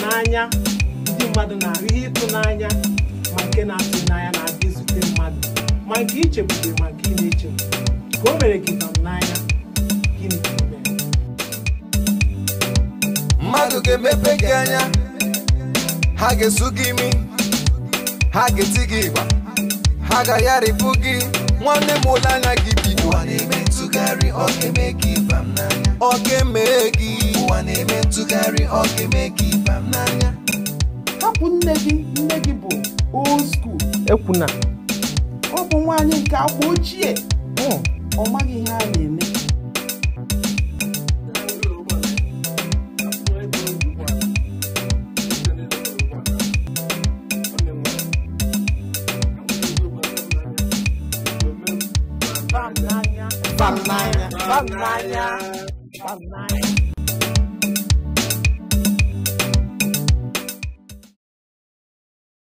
n'anya ndị mmadụ na-ahụ ihe ịtụnanya ma nke na-atụ n'anya na-abịa izute mmadụ ma nke ichegbube ma nke ị na-echegbu ka o mere gị nọ n'anya gịnị ka o mere mmadụ ga-emepe gị anya ha ga-esu gị imi ha ga-eti gị ịgba ha ga-yarịpụ gị nwanne m ụlọ anya gị bido ụwa na-eme ntụgharị ọ ga-eme gị ịba m n'anya ọ ga-eme gị ụwa na-eme ntụgharị ọ ga-eme gị ịba m n'anya hapụ nne gị bụ old school ekwuna ọ bụ nwaanyị nke agba ochie ọ maghị ihe a na-eme Bam nanya.